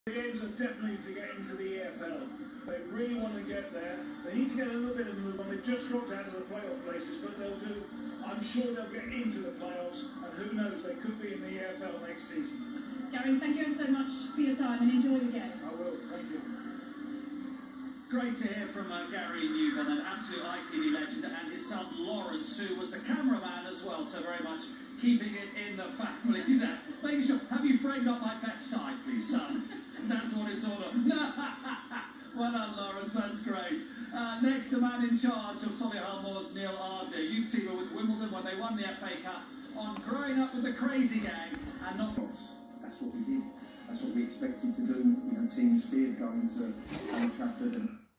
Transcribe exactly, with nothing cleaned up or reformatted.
The games are definitely to get into the E F L. They really want to get there. They need to get a little bit of move on. They've just dropped out of the playoff places, but they'll do. I'm sure they'll get into the playoffs, and who knows, they could be in the E F L next season. Gary, thank you so much for your time and enjoy the game. I will, thank you. Great to hear from uh, Gary Newman, an absolute I T V legend, and his son Lawrence, who was the cameraman as well, so very much keeping it in the family there. Making sure, have you framed up my best side, please, son? That's what it's all about. Well done, Lawrence, that's great. Uh, next, the man in charge of Solihull Moors, Neil Ardney. You two were with Wimbledon when they won the F A Cup on growing up with the crazy gang and not... That's what we did. That's what we expected to do. You know, teams feared going to Old Trafford and